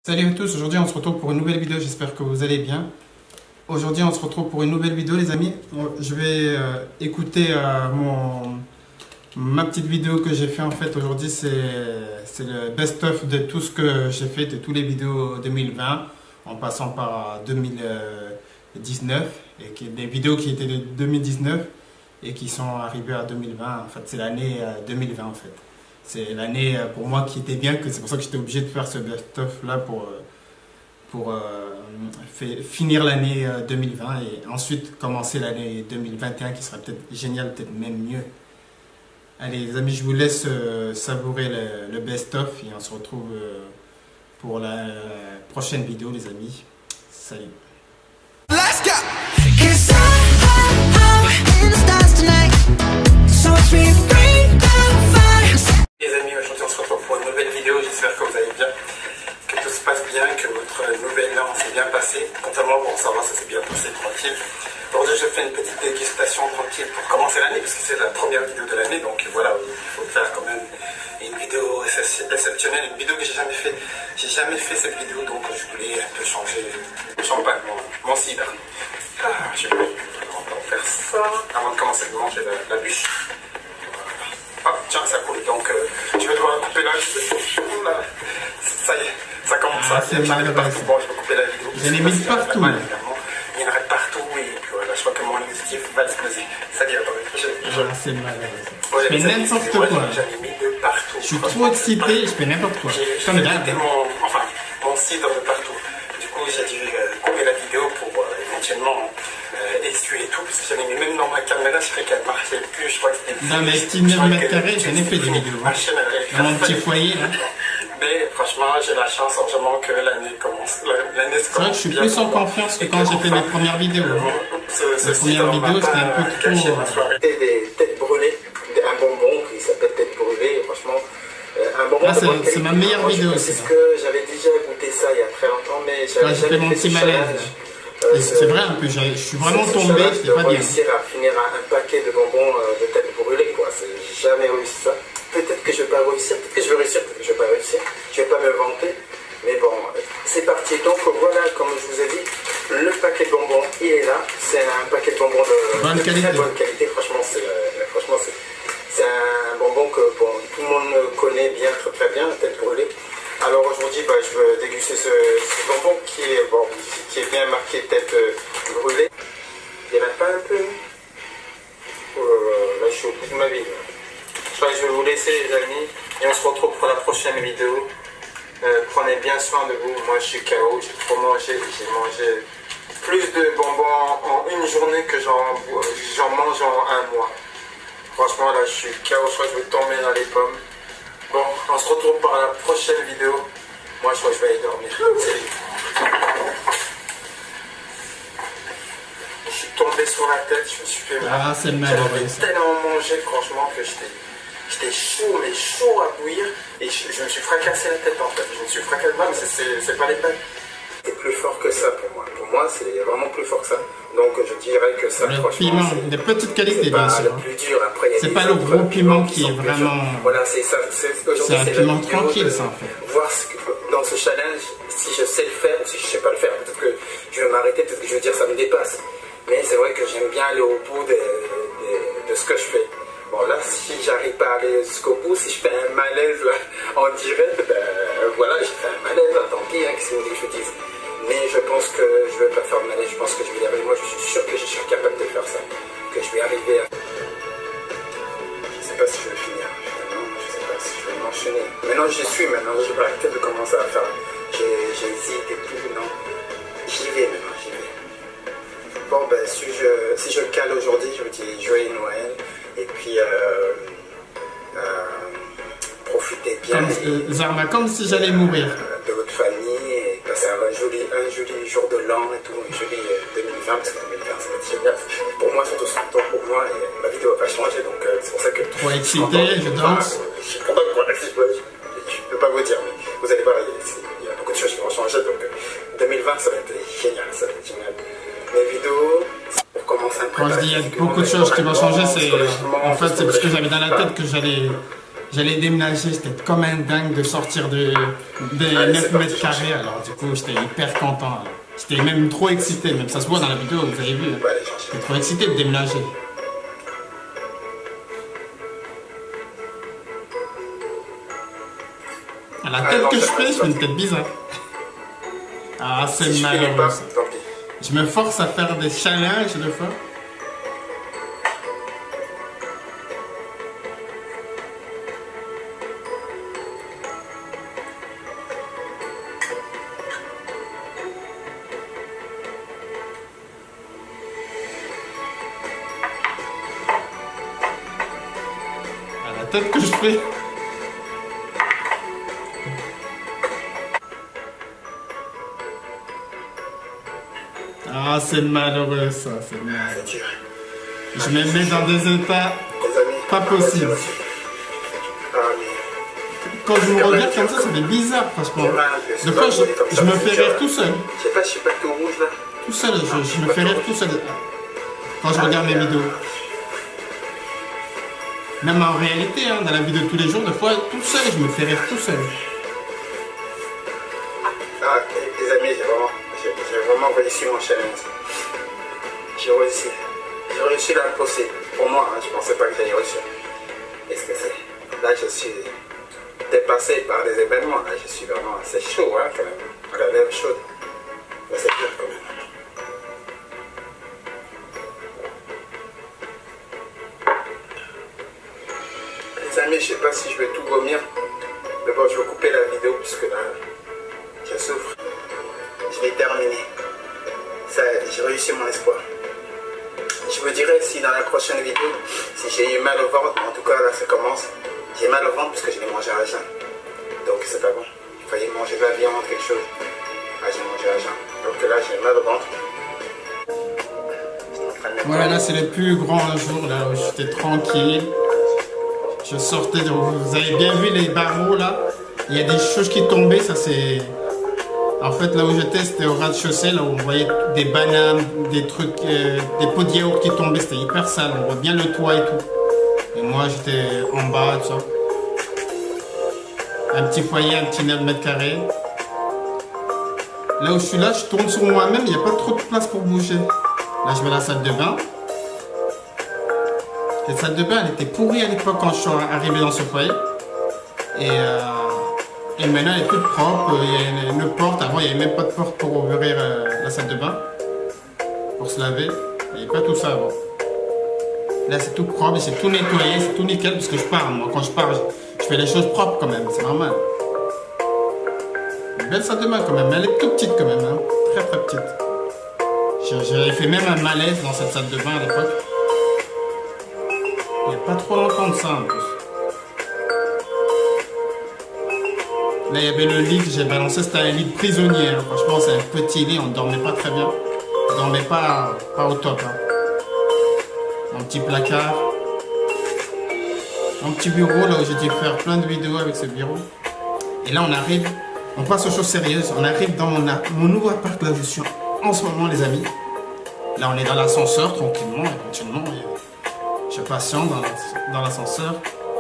Salut à tous, aujourd'hui on se retrouve pour une nouvelle vidéo, j'espère que vous allez bien. Aujourd'hui on se retrouve pour une nouvelle vidéo les amis. Je vais écouter ma petite vidéo que j'ai fait en fait aujourd'hui. C'est le best-of de tout ce que j'ai fait, de toutes les vidéos 2020 en passant par 2019 et des vidéos qui étaient de 2019 et qui sont arrivées à 2020. En fait c'est l'année 2020 en fait. C'est l'année pour moi qui était bien, c'est pour ça que j'étais obligé de faire ce best-of là pour finir l'année 2020 et ensuite commencer l'année 2021 qui sera peut-être génial, peut-être même mieux. Allez les amis, je vous laisse savourer le best-of et on se retrouve pour la prochaine vidéo les amis. Salut. Let's go. Les amis, aujourd'hui on se retrouve pour une nouvelle vidéo, j'espère que vous allez bien, que tout se passe bien, que votre nouvel an s'est bien passé. Quant à moi, bon ça va, ça s'est bien passé, tranquille. Aujourd'hui je fais une petite dégustation tranquille pour commencer l'année, parce que c'est la première vidéo de l'année, donc voilà, il faut faire quand même une vidéo exceptionnelle, une vidéo que j'ai jamais fait. J'ai jamais fait cette vidéo, donc je voulais un peu changer le champagne, mon cidre. Je vais faire ça avant de commencer de manger la bûche. Ah, tiens, ça coule, donc je vais devoir couper la vidéo. Ça y est, ça commence à c'est mal partout. Bon, je vais couper la vidéo. J'en ai mis partout. Il y en a partout et puis voilà, je crois que mon objectif va exploser. C'est-à-dire, attendez, c'est mal. Je fais n'importe quoi. J'en ai mis de partout. Je suis trop excité, je fais n'importe quoi. J'ai mis mon cidre de partout. Du coup, j'ai dû couper la vidéo pour éventuellement essuyer et tout, parce que j'en ai mis même dans ma caméra, je crois qu'elle marchait plus, je crois que c'était... Dans mes petits mètres carrés, j'en ai fait des vidéos. Dans mon petit foyer, là. Mais franchement, j'ai la chance vraiment que l'année commence. C'est vrai que je suis plus en confiance que quand j'ai fait mes premières vidéos. Les premières vidéos, c'était un peu trop... Des têtes brûlées, un bonbon qui s'appelle tête brûlée, franchement... Un bonbon c'est ma meilleure vidéo aussi. C'est ce que j'avais déjà goûté ça il y a très longtemps, mais j'avais jamais fait mon petit malaise. C'est vrai un peu, je suis vraiment tombé, c'était pas bien. Réussir à finir un paquet de bonbons de tête brûlée, quoi. J'ai jamais réussi ça. Peut-être que je vais pas réussir, peut-être que je vais réussir, peut-être que je vais pas réussir. Je vais pas me vanter, mais bon, c'est parti. Donc voilà, comme je vous ai dit, le paquet de bonbons, il est là. C'est un paquet de bonbons de très bonne qualité. Franchement, c'est un bonbon que bon, tout le monde connaît bien, très bien, la tête brûlée. Alors aujourd'hui, je vais déguster ce bonbon qui est bien marqué tête brûlée. Il n'y en a pas un peu. Là, je suis au bout de ma vie. Je crois que je vais vous laisser les amis et on se retrouve pour la prochaine vidéo. Prenez bien soin de vous. Moi, je suis KO. J'ai trop mangé. J'ai mangé plus de bonbons en une journée que j'en mange en un mois. Franchement, là, je suis KO. Je crois que je vais tomber dans les pommes. Bon, on se retrouve pour la prochaine vidéo. Moi, je crois que je vais aller dormir. Salut. Je suis tombé sur la tête, je me suis fait mal. Ah, c'est malheureux. J'avais tellement mangé, franchement, que j'étais chaud, mais chaud à bouillir. Et je me suis fracassé la tête, en fait. Je me suis fracassé, mais c'est pas les peines. C'est plus fort que ça pour moi. Pour moi, c'est vraiment plus fort que ça. Donc, je dirais que ça, franchement, piment, de petite qualité, bien sûr. C'est pas le plus dur. Après, c'est pas le gros piment qui est vraiment... Voilà, c'est ça. C'est un piment tranquille, ça, en fait. Voir dans ce challenge, si je sais le faire, si je sais pas le faire, peut-être que je vais m'arrêter, peut-être que je vais dire ça me dépasse. Mais c'est vrai que j'aime bien aller au bout de ce que je fais. Bon, là, si j'arrive pas à aller jusqu'au bout, si je fais un malaise là, en direct, voilà, j'ai fait un malaise, tant pis, qu'est-ce que vous voulez que je dise. Mais je pense que je ne vais pas faire de malaise, je pense que je vais y arriver. Moi, je suis sûr que je suis capable de faire ça. Que je vais arriver à... Je ne sais pas si je vais finir. Finalement, je ne sais pas si je vais m'enchaîner. Maintenant, j'y suis, maintenant, je vais arrêter de commencer à faire. J'hésite et tout, non. J'y vais maintenant, j'y vais. Bon, si je cale aujourd'hui, je me dis joyeux Noël. Et puis, profitez bien. Zarma, comme si j'allais mourir. De votre famille et passer un joli jour de l'an et tout, un joli 2020, parce que 2020 ça va être génial. Pour moi, surtout pour moi, et ma vie ne va pas changer, donc c'est pour ça que... Trop excité, je danse. Je suis content de quoi, je ne peux pas vous dire, mais vous allez voir, il y a beaucoup de choses qui vont changer, donc 2020 ça va être génial, ça va être génial. Mes vidéos, pour commencer à me préparer... Quand je dis il y a beaucoup de choses qui vont changer, c'est... En fait, c'est parce que j'avais dans la tête que J'allais déménager, j'étais comme un dingue de sortir de 9 mètres carrés. Alors du coup, j'étais hyper content. J'étais même trop excité, même ça se voit dans la vidéo, vous avez vu. J'étais trop excité de déménager. À la tête que je fais une tête bizarre. Ah, c'est malheureux ça. Je me force à faire des challenges des fois. À la tête que je fais. Ah, c'est malheureux ça, c'est malheureux. Je me mets dans des états pas possibles. Quand je me regarde comme ça, c'est bizarre, franchement. Des fois, je me fais rire tout seul. Tout seul, je me fais rire tout seul quand je regarde mes vidéos. Même en réalité, hein, dans la vie de tous les jours, des fois, tout seul, je me fais rire tout seul. Ah, les amis, j'ai vraiment réussi mon challenge. J'ai réussi. J'ai réussi à l'impossible. Pour moi, hein, je ne pensais pas que j'allais réussir. Est-ce que c'est... Là, je suis dépassé par des événements. Là, je suis vraiment... C'est chaud, hein, quand même. On a l'air chaude. Mais c'est dur, quand même. Les amis, je ne sais pas si je vais tout vomir. Mais bon, je vais couper la vidéo, puisque là, je souffre. Je vais terminer. Ça, j'ai réussi mon espoir. Je vous dirai si dans la prochaine vidéo, si j'ai eu mal au ventre, en tout cas là ça commence. J'ai mal au ventre parce que je l'ai mangé à jeun. Donc c'est pas bon. Il fallait manger de la viande, quelque chose. Ah, j'ai mangé à jeun. Donc là j'ai mal au ventre. Voilà, là c'est le plus grand jour, là où j'étais tranquille. Je sortais, vous avez bien vu les barreaux là. Il y a des choses qui tombaient, ça c'est... En fait, là où j'étais, c'était au rez-de-chaussée, là où on voyait des bananes, des trucs, des pots de yaourt qui tombaient, c'était hyper sale, on voit bien le toit et tout. Et moi, j'étais en bas, tout ça. Un petit foyer, un petit 9 mètres carrés. Là où je suis là, je tourne sur moi-même, il n'y a pas trop de place pour bouger. Là, je mets la salle de bain. Cette salle de bain, elle était pourrie à l'époque quand je suis arrivé dans ce foyer. Et maintenant, elle est toute propre. Il y a une porte. Avant, il n'y avait même pas de porte pour ouvrir la salle de bain. Pour se laver. Il n'y avait pas tout ça avant. Là, c'est tout propre. C'est tout nettoyé. C'est tout nickel parce que je pars. Moi, quand je pars, je fais les choses propres quand même. C'est normal. Une belle salle de bain quand même. Mais elle est toute petite quand même. Hein. Très, très petite. J'avais fait même un malaise dans cette salle de bain à l'époque. Il n'y a pas trop longtemps de ça en plus. Là, il y avait le lit que j'ai balancé, c'était un lit de prisonnier. Hein. Franchement, c'est un petit lit, on ne dormait pas très bien. On ne dormait pas au top. Hein. Mon petit placard. Mon petit bureau, là où j'ai dû faire plein de vidéos avec ce bureau. Et là, on passe aux choses sérieuses. On arrive dans mon nouveau appart, là où je suis en ce moment, les amis. Là, on est dans l'ascenseur, tranquillement, éventuellement. Je patiente dans l'ascenseur.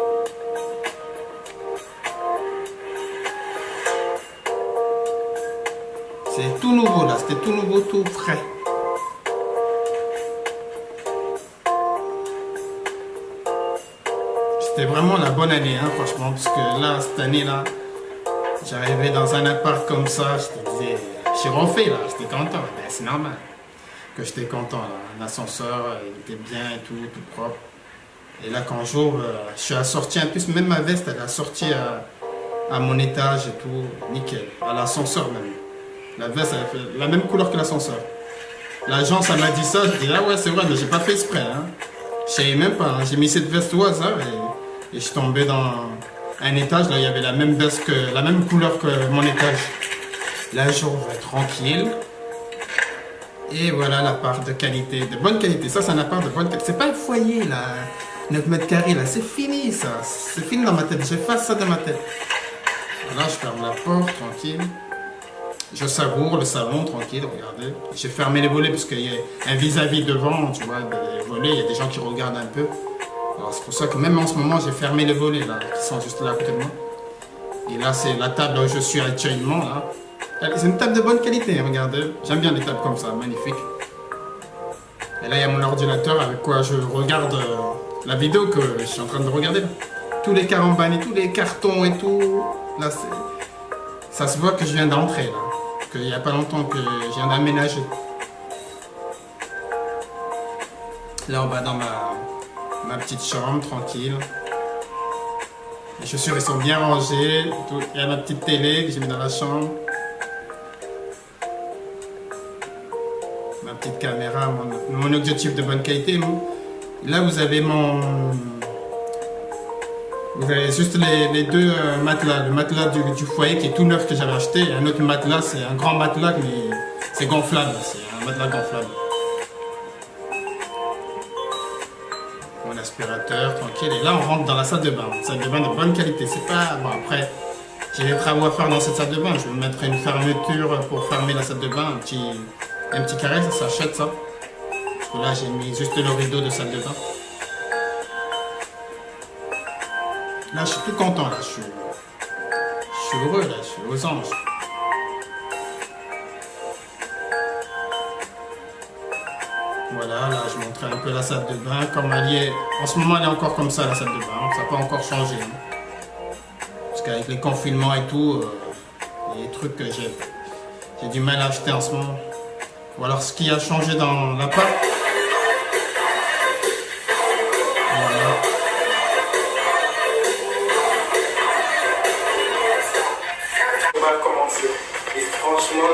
C'est tout nouveau là, c'était tout nouveau, tout frais. C'était vraiment la bonne année, hein, franchement, parce que là, cette année-là, j'arrivais dans un appart comme ça, je te disais, j'ai refait là, j'étais content, ben, c'est normal que j'étais content là. L'ascenseur, il était bien et tout, tout propre. Et là, quand j'ouvre, je suis assorti en plus, même ma veste, elle est assortie à mon étage et tout, nickel, à l'ascenseur même. La veste, elle fait la même couleur que l'ascenseur. L'agence, elle m'a dit ça, je dis ah ouais, c'est vrai, mais j'ai pas fait exprès. Hein. Je savais même pas, hein. J'ai mis cette veste au hasard et je suis tombé dans un étage, là, il y avait la même veste la même couleur que mon étage. Là, je vais tranquille. Et voilà l'appart de qualité, de bonne qualité. Ça, c'est un appart de bonne qualité. C'est pas un foyer, là, 9 mètres carrés, là, c'est fini, ça. C'est fini dans ma tête, j'efface ça de ma tête. Voilà, je ferme la porte, tranquille. Je savoure le salon, tranquille, regardez. J'ai fermé les volets parce qu'il y a un vis-à-vis devant, tu vois, des volets, il y a des gens qui regardent un peu. Alors c'est pour ça que même en ce moment j'ai fermé les volets là, qui sont juste là à côté de moi. Et là c'est la table où je suis actuellement là. C'est une table de bonne qualité, regardez. J'aime bien les tables comme ça, magnifique. Et là il y a mon ordinateur avec quoi je regarde la vidéo que je suis en train de regarder là. Tous les carambans et tous les cartons et tout. Là ça se voit que je viens d'entrer là. Qu'il n'y a pas longtemps que je viens d'aménager. Là on va dans ma petite chambre tranquille. Les chaussures elles sont bien rangées. Il y a ma petite télé que j'ai mis dans la chambre. Ma petite caméra, mon objectif de bonne qualité. Là vous avez vous avez juste les deux matelas. Le matelas du foyer qui est tout neuf que j'avais acheté. Et un autre matelas, c'est un grand matelas mais c'est gonflable. C'est un matelas gonflable. Mon aspirateur, tranquille. Et là on rentre dans la salle de bain. Salle de bain de bonne qualité. C'est pas... Bon après, j'ai des travaux à faire dans cette salle de bain. Je vais mettre une fermeture pour fermer la salle de bain. Un petit carré, ça s'achète ça. Parce que là j'ai mis juste le rideau de salle de bain. Là je suis tout content là. Je suis heureux là. Je suis aux anges. Voilà, là je montrais un peu la salle de bain, comme elle est, en ce moment elle est encore comme ça la salle de bain, ça n'a pas encore changé. Hein. Parce qu'avec les confinements et tout, il y a des trucs que j'ai du mal à acheter en ce moment. Ou alors ce qui a changé dans l'appart. Voilà. On va commencer. Et franchement,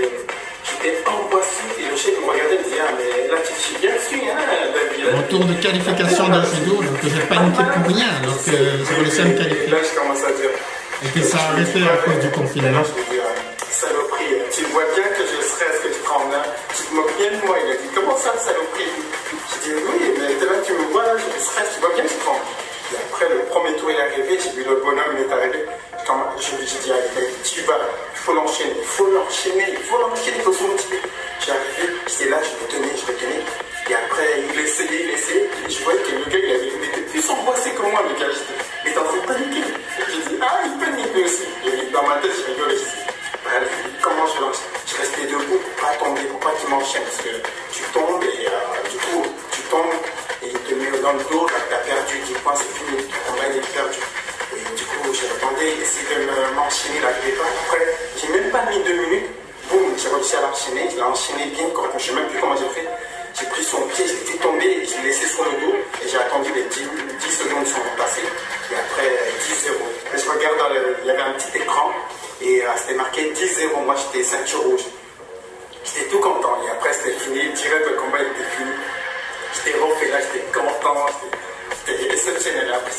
j'étais angoissé et le chef me regardait et me disait ah mais là tu suis bien dessus hein David. Mon tour de qualification de judo, donc j'ai paniqué pour rien alors que j'ai réussi à me qualifier. Là je commence à dire. Et que ça a arrêté à cause du confinement. Je vais dire saloperie, tu vois bien que je stresse, que tu prends là, tu te moques bien de moi. Il a dit comment ça saloperie? Je dis oui mais là tu me vois là, je stresse, tu vois bien que je prends. Et après le premier tour il est arrivé, j'ai vu le bonhomme il est arrivé. Je lui ai dit tu vas, il faut l'enchaîner, il faut l'enchaîner, il faut se motiver. J'ai arrivé, j'étais là, je vais tenir. Et après, il essayait. Et je voyais que le gars, il était plus angoissé que moi, le gars. Il était en train de paniquer. J'ai dit, ah, il panique lui aussi. Et dans ma tête, je rigolais. Je dis, comment je lance? Je restais debout pour pas tomber, pour pas qu'il m'enchaîne. Parce que tu tombes et du coup, tu tombes et il te met dans le dos, t'as perdu, tu penses c'est fini, ton combat il est perdu. Et du coup, j'attendais, essayer de m'enchaîner, il n'arrivait pas. Après, j'ai même pas mis 2 minutes. Boum, j'ai réussi à l'enchaîner. Je l'ai enchaîné bien, je ne sais même plus comment j'ai fait. J'ai pris son pied, je l'ai fait tomber, je l'ai laissé sur le dos. Et j'ai attendu les 10 secondes sont passées. Et après, 10-0. Je regarde, il y avait un petit écran. Et c'était marqué 10-0. Moi, j'étais ceinture rouge. J'étais tout content. Et après, c'était fini. Direct, le combat était fini. J'étais refait là, j'étais content. C'était exceptionnel. Après,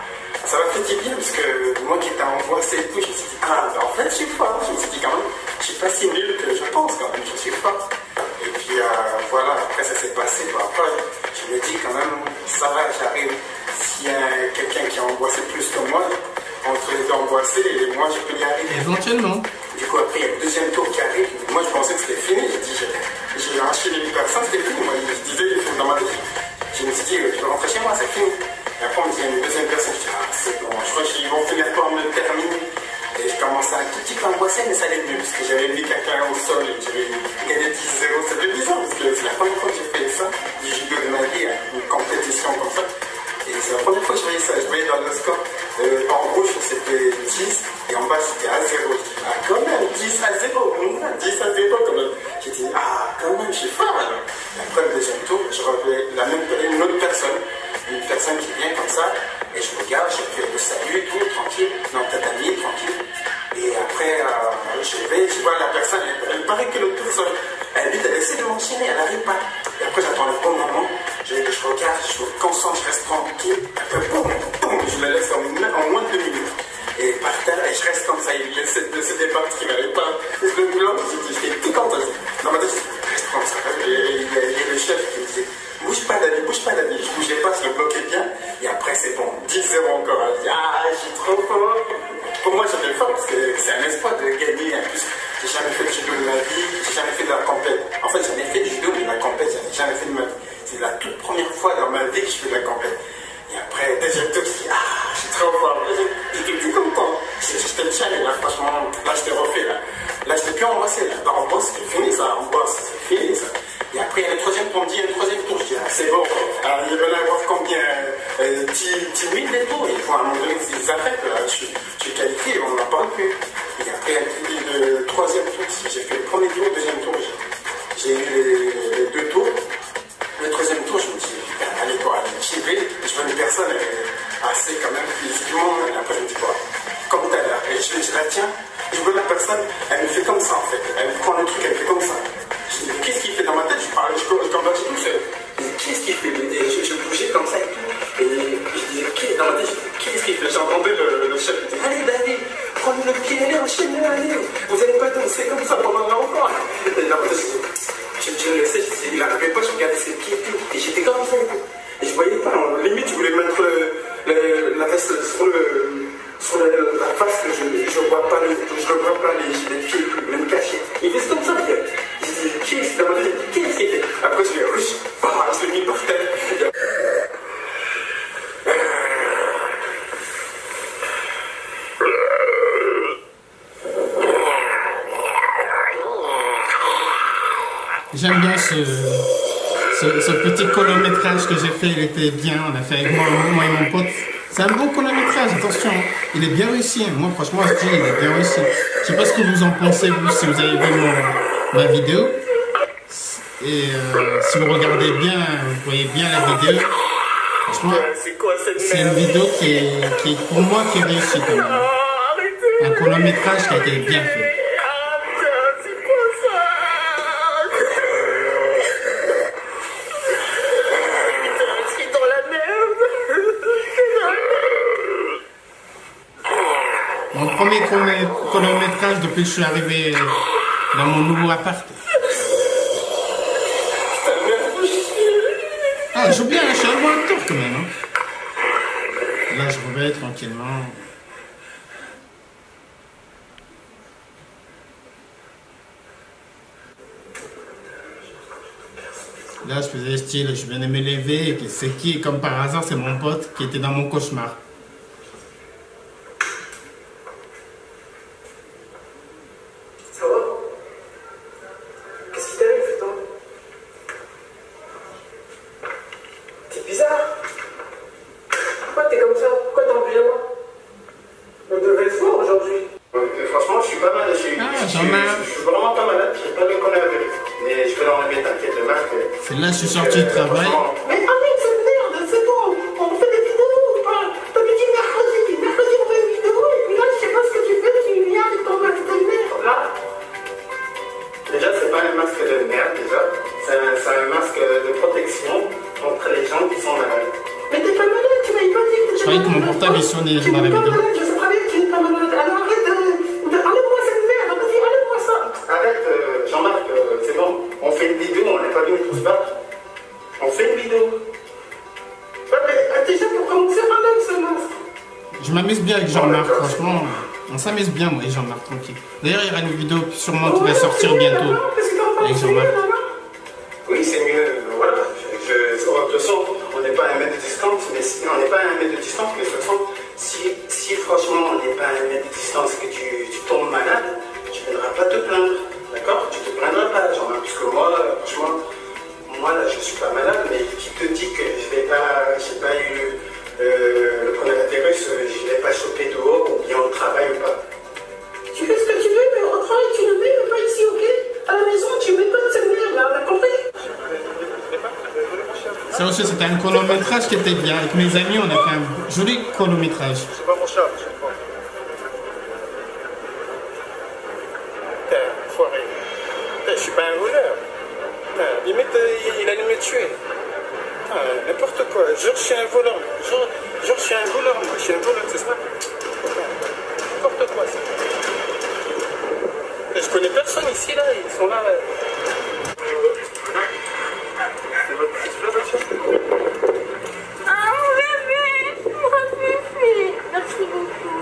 ça m'a fait du bien parce que moi qui étais angoissé et tout, je me suis dit, en fait, je suis fort. Je me suis dit, quand même, je suis pas si nul que je pense quand même, je suis fort. Et puis voilà, après ça s'est passé. Après, je me dis quand même, ça va, j'arrive. S'il y a quelqu'un qui a angoissé plus que moi, entre les deux angoissés, et moi, je peux y arriver. Éventuellement. Du coup, après, il y a le deuxième tour qui arrive. Moi, je pensais que c'était fini. J'ai enchaîné une personne, c'était fini. Moi, je disais, dans ma tête, je me suis dit, je vais rentrer chez moi, c'est fini. Et après, on me dit, il y a une deuxième personne. Je dis, c'est bon, je crois qu'ils vont finir par me terminer. Et je commençais à un tout petit peu angoisser, mais ça allait mieux, parce que j'avais mis quelqu'un au sol et j'avais gagné 10-0. Ça fait bizarre, parce que c'est la première fois que j'ai fait ça, du judo de ma vie, une compétition comme ça. Et c'est la première fois que je voyais ça. Je voyais dans le score, en rouge, c'était 10, et en bas, c'était à 0. Je dis, quand même, 10-0, 10-0 quand même. J'ai dit, quand même, je suis fort alors. Et après, le deuxième tour, je revois une autre personne. Une personne qui vient comme ça, et je regarde, je fais le salut, tout, tranquille, dans le tatami, tranquille. Et après, je vois la personne, elle paraît que l'autre personne, elle dit, elle essaie de m'enchaîner, elle n'arrive pas. Et après, j'attends le bon moment, je regarde, je me concentre, je reste tranquille. Après, boum, je la laisse en moins de 2 minutes. Et par terre, et je reste comme ça, il essaie de se débattre, il n'arrive pas. Et je me bloque, j'étais tout content. Dans ma tête, je reste comme ça. Et il y a le chef qui me disait, bouge pas David, je bougeais pas, je le bloquais bien, et après c'est bon, 10-0 encore, je dis, je suis trop fort. Pour moi j'avais fort parce que c'est un espoir de gagner, en plus j'ai jamais fait de judo de ma vie, j'ai jamais fait de la compète. En fait j'en ai fait du judo, mais de la compète, j'en ai jamais fait de ma vie. C'est la toute première fois dans ma vie que je fais de la compète. Et Après, deuxième tour, je dis, ah, je suis trop fort. J'étais content. J'étais le challenge, là, franchement. Là, je t'ai refait, là. Là, je t'ai plus embrassé, là. Dans le boss, c'est fini, ça. En boss, c'est fini, ça. Et après, il y a le troisième tour, on me dit, il y a le troisième tour. Je dis, ah, c'est bon. Alors, il va y avoir combien 10 000 des tours. Il faut à un moment donné qu'ils arrêtent, là. Je suis qualifié, on n'en parle plus. Et après, le troisième tour, j'ai fait le premier tour, le deuxième tour, j'ai eu les deux tours. Le troisième tour, je me dis, allez, quoi, j'y vais. Je veux une personne assez, quand même, physiquement. Et après, je me dis, quoi, comme tout à l'heure. Et je la tiens. Je veux la personne, elle me fait comme ça, en fait. Elle me prend le truc, elle me fait comme ça. Je dis, qu'est-ce qu'il fait dans ma tête? Je combattais tout seul. Je dis, qu'est-ce qu'il fait? Je bougeais comme ça et tout. Et je disais, dans ma tête, qu'est-ce qu'il fait? J'entendais le chef dire, allez, David, prends le pied, allez, enchaîne-le, allez. Vous n'allez pas danser comme ça pendant longtemps. Et dans ma tête, je le laissais, il n'arrivait pas, je regardais ses pieds et tout. Et j'étais comme ça et tout. Et je voyais pas, limite, je voulais mettre la veste sur la face que je ne vois pas les pieds, même cachés. Il fait comme ça, je dis, qu'est-ce qu'il fait? Après, je l'ai rush, je l'ai mis par terre. J'aime bien ce petit chronométrage que j'ai fait, il était bien, on a fait avec moi et mon pote. C'est un bon chronométrage, attention, il est bien réussi. Moi, franchement, je dis, il est bien réussi. Je sais pas ce que vous en pensez, vous, si vous avez vu ma vidéo. Et si vous regardez bien, vous voyez bien la vidéo. Franchement, c'est une vidéo qui est pour moi qui est réussie quand même. Un chronométrage qui a été bien fait. Mon premier chronométrage depuis que je suis arrivé dans mon nouveau appart. Ah, je joue bien, je suis un bon acteur quand même. Hein. Là, je reviens tranquillement. Là, je faisais style, je venais me lever, et puis c'est qui, comme par hasard, c'est mon pote qui était dans mon cauchemar. Là, je suis sorti de travail. Mais arrête cette merde, c'est bon. On fait des vidéos ou pas? T'as dit mercredi on fait une vidéo et puis là, je sais pas ce que tu fais, tu viens avec ton masque de merde. Là, déjà, c'est pas un masque de merde, déjà. C'est un masque de protection contre les gens qui sont malades. Mais t'es pas malade, tu m'avais pas dit que je croyais que mon portable est sonné dans la vidéo. Je sais très bien que tu n'es pas malade. Alors arrête enlève-moi cette merde. Vas-y, enlève-moi ça. Arrête, Jean-Marc, c'est bon. On fait une vidéo, on n'est pas venu pour se battre. On fait une vidéo. Ouais, mais déjà pour commencer, enlève ce masque. Je m'amuse bien avec Jean-Marc, franchement. On s'amuse bien, moi et Jean-Marc, tranquille. D'ailleurs, il y aura une vidéo sûrement qui va sortir bientôt avec Jean-Marc. Oui, c'est mieux. Voilà. De toute façon, on n'est pas à 1 mètre de distance, mais si on n'est pas à 1 mètre de distance, mais de toute façon, si franchement on n'est pas à 1 mètre de distance et que tu tombes malade, tu ne viendras pas te plaindre. D'accord? Tu te plaindras pas, Jean-Marc, parce que moi, franchement, moi là, je suis pas malade, mais qui te dit que j'ai pas eu le coronavirus, je ne l'ai pas chopé dehors ou bien au travail ou pas. Tu fais ce que tu veux, mais au travail, tu ne mets pas ici, ok? À la maison, tu mets pas de cette merde là, on a compris? Ça aussi, c'était un chronométrage qui était bien. Avec mes amis, on a fait un joli chronométrage. C'est pas mon chat, je sais pas. Foiré. Je suis pas un voleur. Limite, il allait me tuer. N'importe quoi. Genre, je suis un voleur. Genre, je suis un voleur, moi. Je suis un voleur, c'est ça? N'importe quoi, ça. Je connais personne ici, là. Ils sont là. C'est votre petit frère, Ah, mon bébé! Mon bébé! Merci beaucoup.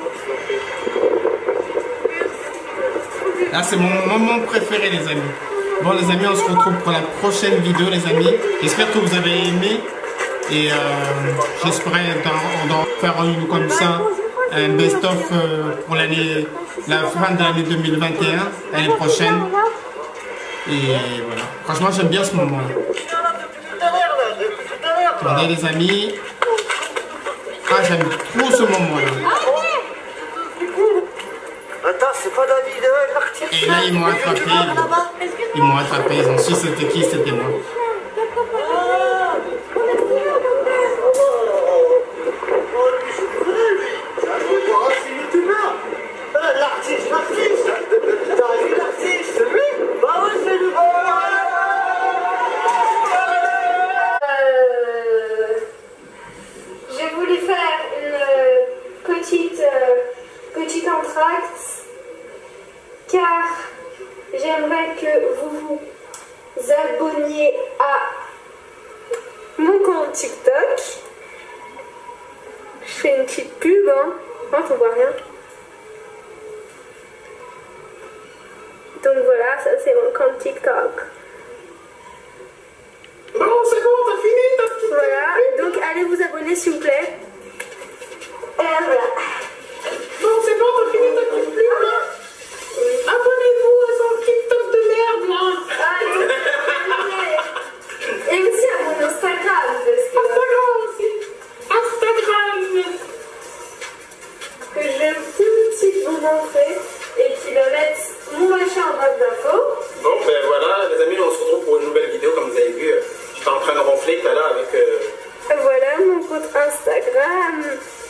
Là, c'est mon moment préféré, les amis. Bon, les amis, on se retrouve pour la prochaine vidéo, les amis. J'espère que vous avez aimé. Et j'espérais d'en faire une comme ça, un best-of pour la fin de l'année 2021, l'année prochaine. Et voilà. Franchement, j'aime bien ce moment. Attendez les amis. Ah, j'aime trop ce moment-là. Attends, c'est pas David, Et là, ils m'ont attrapé. Ils m'ont attrapé. Ils ont su c'était qui, c'était moi. J'ai voulu faire une petite entracte car j'aimerais que vous vous abonniez à mon compte TikTok. Je fais une petite pub, hein. Non, on voit rien. Donc voilà, ça c'est mon compte TikTok. Bon, c'est bon, t'as fini, Voilà, donc allez vous abonner s'il vous plaît. Et voilà. Bon, c'est bon, t'as fini ta petite pub, là. Abonnez-vous à son TikTok de merde, là. Allez. Et aussi à mon Instagram, parce que Instagram aussi. Instagram. je vais tout de suite vous montrer et puis le mettre mon machin en bas d'infos. Bon, ben voilà, les amis, on se retrouve pour une nouvelle vidéo, comme vous avez vu. J'étais en train de ronfler tout à l'heure avec... Voilà mon compte Instagram.